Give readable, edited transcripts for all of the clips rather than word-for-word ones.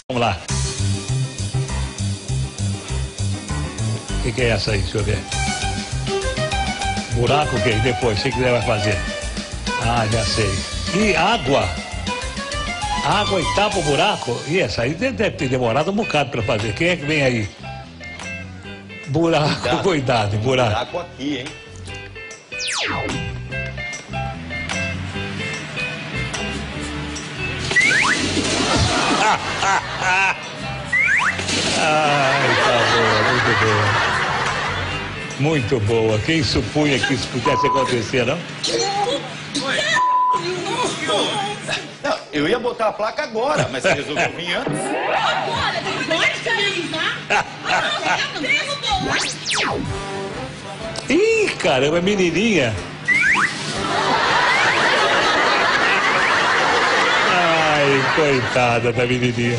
Vamos lá. O que é essa aí? Deixa eu ver. Buraco o quê? Depois, o que você vai fazer? Ah, já sei. E água. Água e tapa o buraco? E essa aí deve ter demorado um bocado para fazer. Quem é que vem aí? Buraco, cuidado, buraco. Buraco aqui, hein? Ai, tá boa, muito boa. Muito boa. Quem supunha que isso pudesse acontecer, não? Não, eu ia botar a placa agora, mas você resolveu vir antes. Agora, pode caminhar. Ih, caramba, menininha. Ai, coitada da menininha.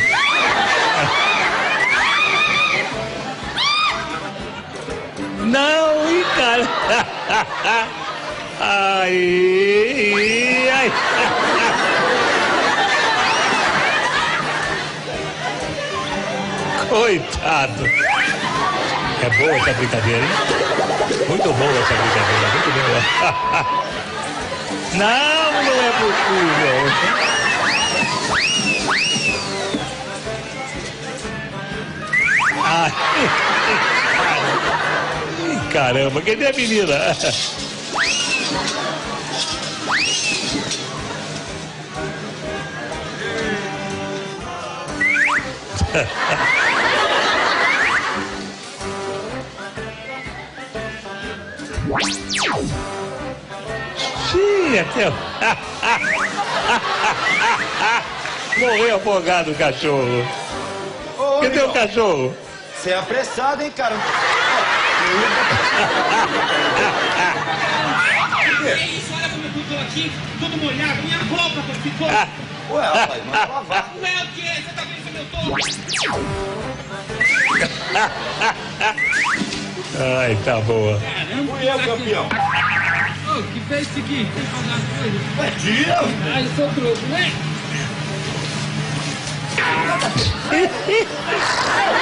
Não, ih, cara. Ai, ai. Coitado. É boa essa brincadeira, hein? Muito boa essa brincadeira, muito boa. Não, não é possível. Ai, caramba, cadê a menina? Sim, até... Morreu afogado o cachorro. Ô, Cadê Igor, o cachorro? Você é apressado, hein, cara? Que isso? Olha como eu tô aqui, todo molhado, minha roupa ficou. Ué, rapaz, manda lavar. Não é o que? Você tá vendo como eu tô? Ai, tá boa. Caramba, Fui eu, campeão. Ô, que fez isso aqui? Tem alguma coisa? Ué, tira! Ah, eu sou trouxa, né?